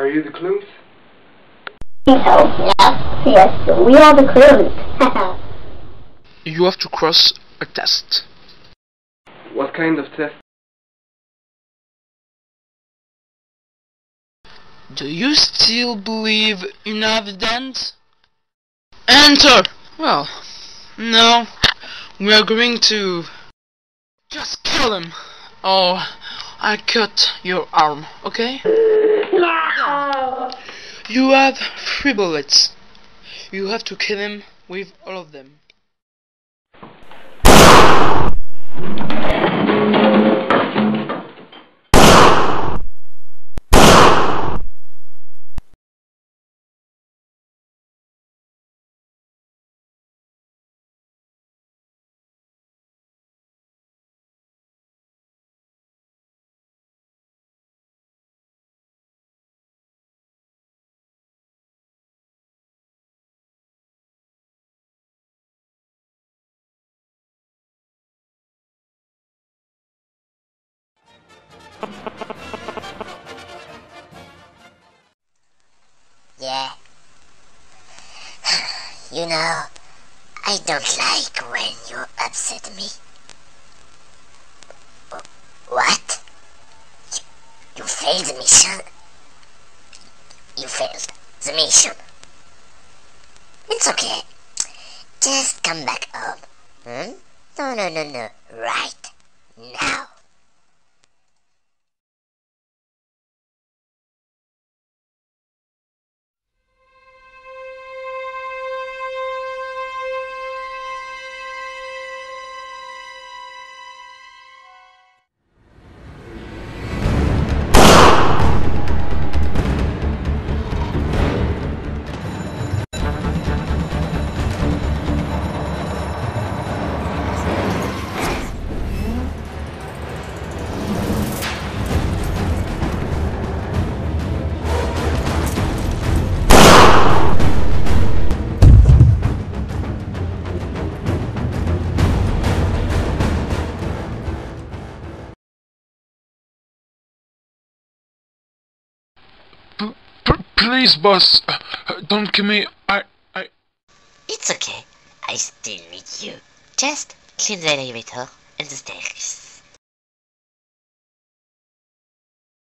Are you the clues? So, yes, we are the clues. You have to cross a test. What kind of test? Do you still believe in Dent? Enter! Well, no. We are going to just kill him. Oh, I cut your arm, okay? No! You have 3 bullets. You have to kill him with all of them. Yeah. You know, I don't like when you upset me. What? You failed the mission? You failed the mission. It's okay. Just come back home. No. Right now. Please, boss, don't kill me. It's okay. I still need you. Just clean the elevator and the stairs.